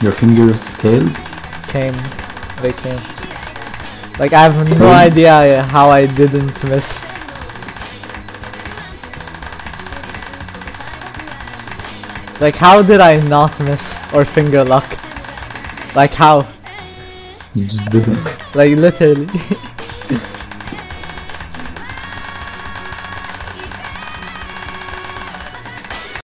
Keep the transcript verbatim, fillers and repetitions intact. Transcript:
Your fingers scaled? Came. They came. Like, I have no Came? idea how I didn't miss. Like, how did I not miss or finger luck? Like, how? You just didn't. Like, literally.